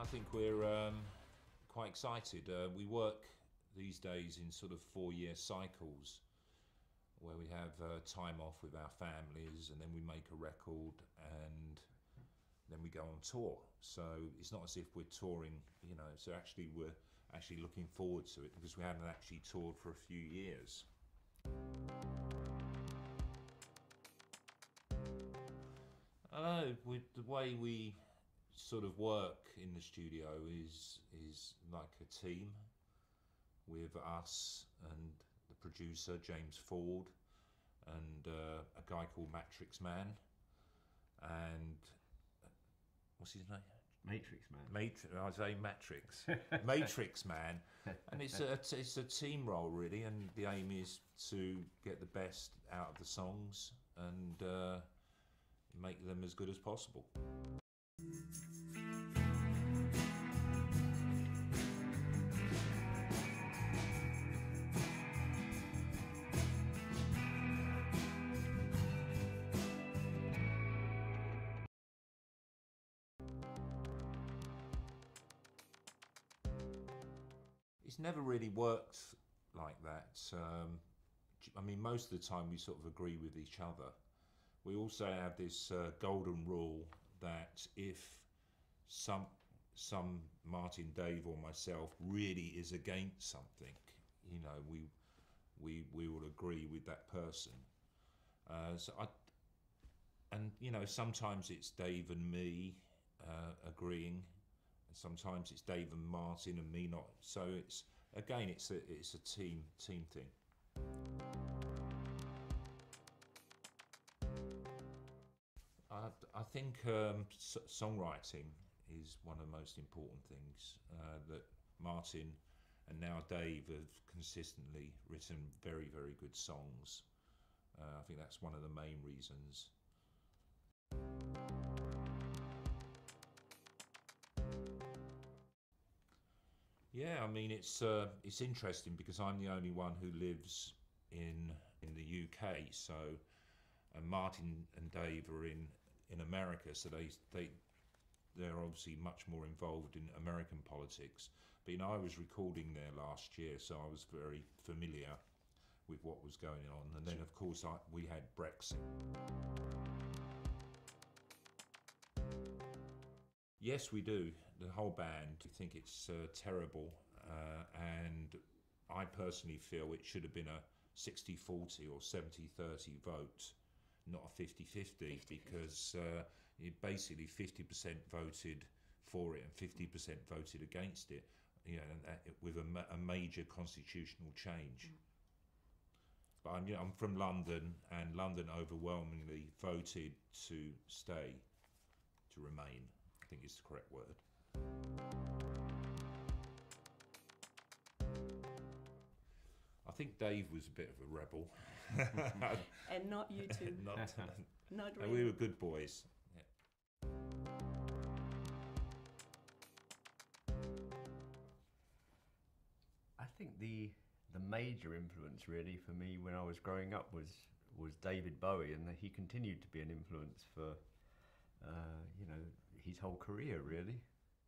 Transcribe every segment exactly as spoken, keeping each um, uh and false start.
think we're um, quite excited. Uh, we work these days in sort of four-year cycles where we have uh, time off with our families and then we make a record and then we go on tour. So it's not as if we're touring, you know, so actually we're actually looking forward to it because we haven't actually toured for a few years. I don't know, with the way we sort of work in the studio is is like a team with us and the producer James Ford and uh, a guy called Matrix Man and uh, what's his name? Matrix Man. Matrix. I say Matrix. Matrix Man, and it's a it's a team role really, and the aim is to get the best out of the songs and uh, make them as good as possible. It's never really worked like that. Um, I mean, most of the time we sort of agree with each other. We also have this uh, golden rule that if some some Martin, Dave, or myself really is against something, you know, we we we will agree with that person. Uh, so I, and you know, sometimes it's Dave and me uh, agreeing. And sometimes it's Dave and Martin and me not. So it's again, it's a it's a team team thing. I I think um, songwriting is one of the most important things uh, that Martin and now Dave have consistently written very very good songs. Uh, I think that's one of the main reasons. Yeah, I mean it's uh, it's interesting because I'm the only one who lives in in the U K. So, and Martin and Dave are in in America. So they they they're obviously much more involved in American politics. But you know, I was recording there last year, so I was very familiar with what was going on. And then of course I, we had Brexit. Yes, we do. The whole band. We think it's uh, terrible, uh, and I personally feel it should have been a sixty forty or seventy thirty vote, not a fifty fifty, because uh, it basically fifty percent voted for it and fifty percent voted against it, you know, and that, with a, ma a major constitutional change. Mm. But I'm, you know, I'm from London, and London overwhelmingly voted to stay, to remain. I think is the correct word. I think Dave was a bit of a rebel. And not you two. not, not no, really. we were good boys. Yeah. I think the the major influence really for me when I was growing up was was David Bowie, and he continued to be an influence for uh, you know, his whole career really.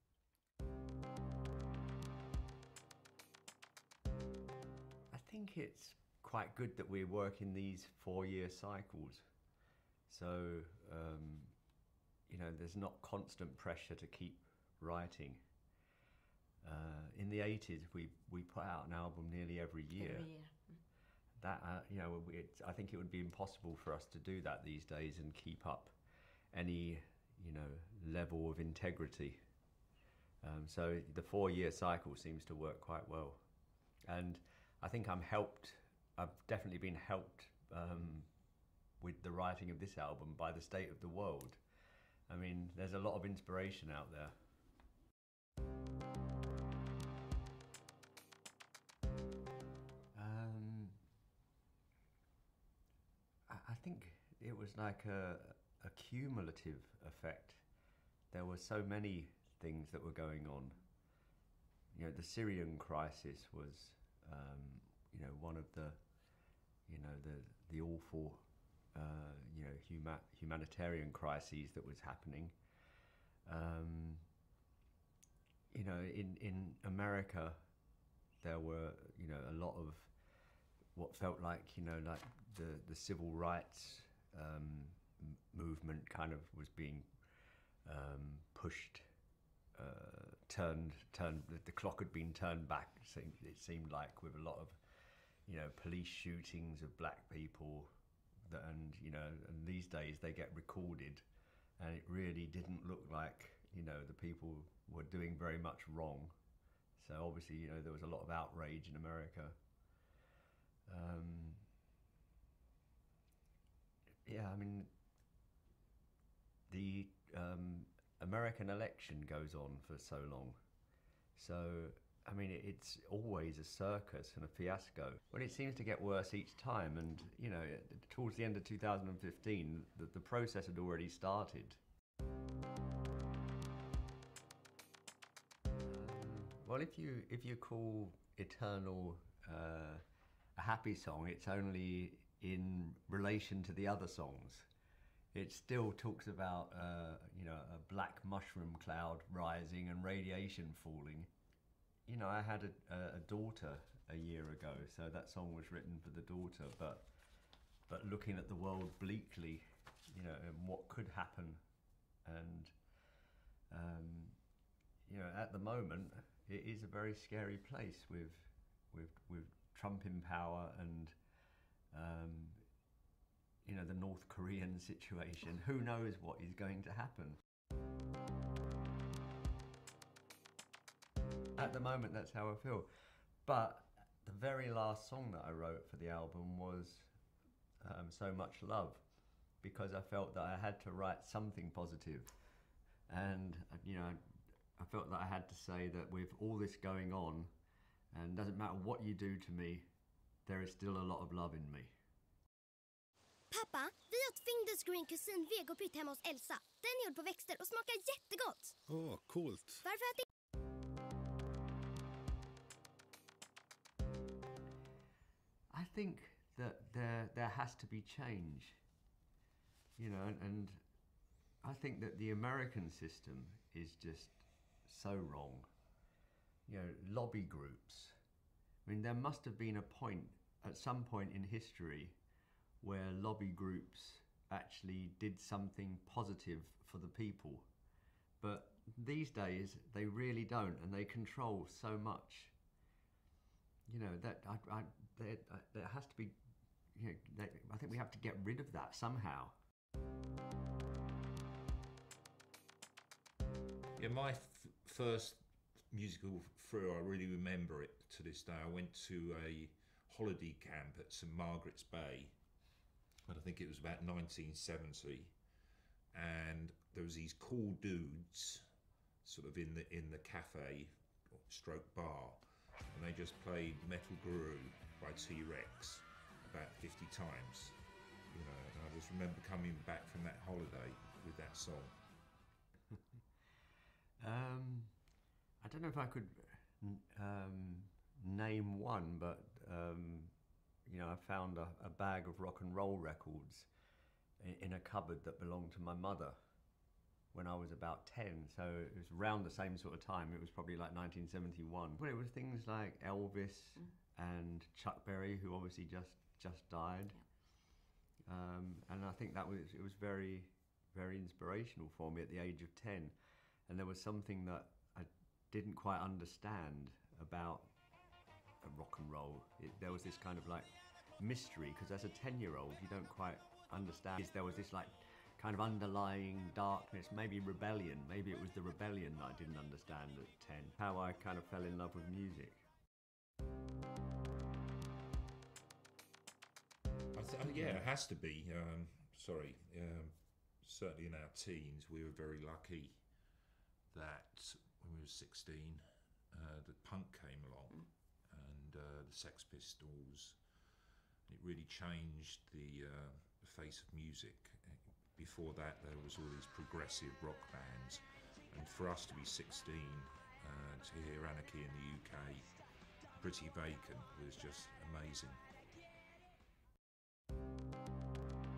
I think it's quite good that we work in these four-year cycles, so um, you know, there's not constant pressure to keep writing. Uh, in the eighties, we we put out an album nearly every year. Every year. That uh, you know, it, I think it would be impossible for us to do that these days and keep up any, you know, level of integrity. Um, so the four-year cycle seems to work quite well, and I think I'm helped. I've definitely been helped um, with the writing of this album by the state of the world. I mean, there's a lot of inspiration out there. Um, I, I think it was like a, a cumulative effect. There were so many things that were going on. You know, the Syrian crisis was, um, you know, one of the, you know, the the awful, uh, you know, huma humanitarian crises that was happening. Um, you know, in, in America, there were, you know, a lot of what felt like, you know, like the, the civil rights um, m- movement kind of was being um, pushed, uh, turned, turned, the, the clock had been turned back, it seemed, it seemed like, with a lot of, you know, police shootings of black people, that, and, you know, and these days they get recorded, and it really didn't look like, you know, the people were doing very much wrong. So obviously, you know, there was a lot of outrage in America. Um, yeah, I mean, the um, American election goes on for so long. So, I mean, it, it's always a circus and a fiasco. But it seems to get worse each time. And, you know, towards the end of two thousand fifteen, the, the process had already started. Well, if you if you call Eternal uh, a happy song, it's only in relation to the other songs. It still talks about uh, you know, a black mushroom cloud rising and radiation falling. You know, I had a, a daughter a year ago, so that song was written for the daughter. But but looking at the world bleakly, you know, and what could happen, and um, you know, at the moment, it is a very scary place with with with Trump in power and um, you know, the North Korean situation. Who knows what is going to happen? At the moment, that's how I feel. But the very last song that I wrote for the album was um, So Much Love, because I felt that I had to write something positive. And, you know, I felt that I had to say that with all this going on, and doesn't matter what you do to me, there is still a lot of love in me. Pappa, vi åt Findus Green Cuisine vegopytt hemma hos Elsa. Den är gjord på växter och smakar jättegott. Åh, oh, coolt. Varför äter... I think that there there has to be change, you know, and, and I think that the American system is just so wrong. You know, lobby groups. I mean, there must have been a point, at some point in history, where lobby groups actually did something positive for the people. But these days, they really don't, and they control so much. You know, that I, I, there, I, there has to be, you know, they, I think we have to get rid of that somehow. Yeah, my f- first musical through, I really remember it to this day. I went to a holiday camp at St Margaret's Bay, and I think it was about nineteen seventy, and there was these cool dudes sort of in the in the cafe stroke bar, and they just played Metal Guru by T-Rex about fifty times, you know, and I just remember coming back from that holiday with that song. Um, I don't know if I could um, name one, but um, you know, I found a, a bag of rock and roll records in, in a cupboard that belonged to my mother when I was about ten. So it was around the same sort of time. It was probably like nineteen seventy-one. Well, it was things like Elvis mm. and Chuck Berry, who obviously just just died. Yeah. Um, and I think that was it was very very inspirational for me at the age of ten. And there was something that I didn't quite understand about rock and roll. It, there was this kind of like mystery, because as a ten-year-old, you don't quite understand. There was this like kind of underlying darkness, maybe rebellion. Maybe it was the rebellion that I didn't understand at ten. How I kind of fell in love with music. I th- oh, yeah, it has to be. Um, sorry, um, certainly in our teens, we were very lucky that when we were sixteen, uh, that punk came along mm. and uh, the Sex Pistols. It really changed the, uh, the face of music. Before that, there was all these progressive rock bands, and for us to be sixteen, uh, to hear Anarchy in the U K, Pretty Vacant was just amazing.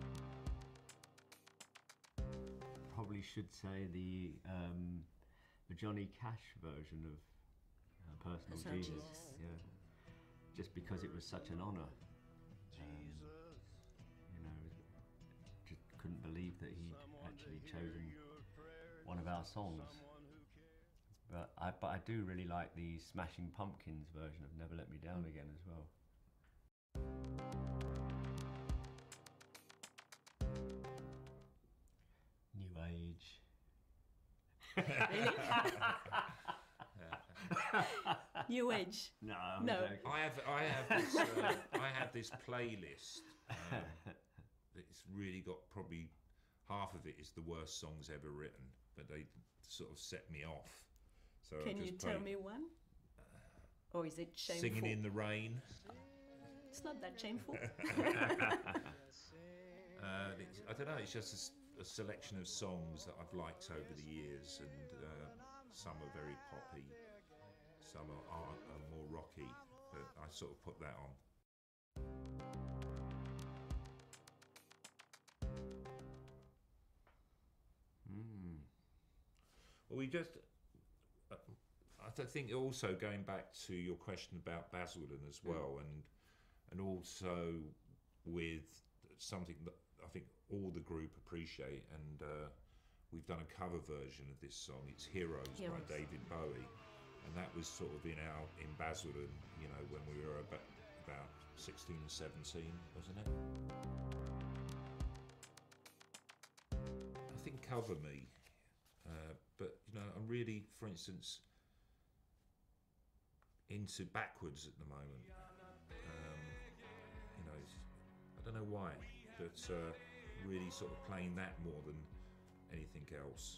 Probably should say the um, a Johnny Cash version of uh, Personal, Personal Jesus. Jesus. Yeah, just because it was such an honour. Um, you know, just couldn't believe that he'd actually chosen one of our songs. But I, but I do really like the Smashing Pumpkins version of Never Let Me Down Again as well. New Age. Really? New Age. No, I'm No. joking. I have I have this uh, I have this playlist. Um, it's really got probably half of it is the worst songs ever written, but they sort of set me off. So I Can just you tell play me one? Or is it shameful? Singing in the Rain. It's not that shameful. Uh, it's, I don't know. It's just a s- a, selection of songs that I've liked over the years, and uh, some are very poppy, some are, are, are more rocky. But I sort of put that on. Mm. Well, we just. Uh, I th- think also going back to your question about Basildon as well, and and also with something that I think all the group appreciate, and uh, we've done a cover version of this song. It's Heroes, Heroes. by David Bowie, and that was sort of in our in Basildon, you know, when we were about about sixteen or seventeen, wasn't it? I think Cover Me, uh, but you know, I'm really, for instance, into Backwards at the moment. Um, you know, it's, I don't know why, but uh, really sort of playing that more than anything else.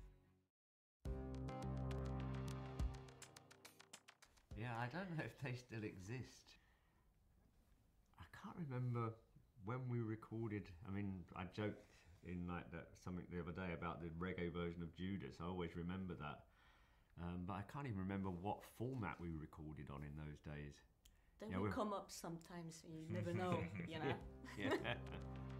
Yeah, I don't know if they still exist. I can't remember when we recorded. I mean, I joked in like that something the other day about the reggae version of Judas. I always remember that. Um, but I can't even remember what format we recorded on in those days. They Yeah, will we're- come up sometimes. You never know, you know. Yeah.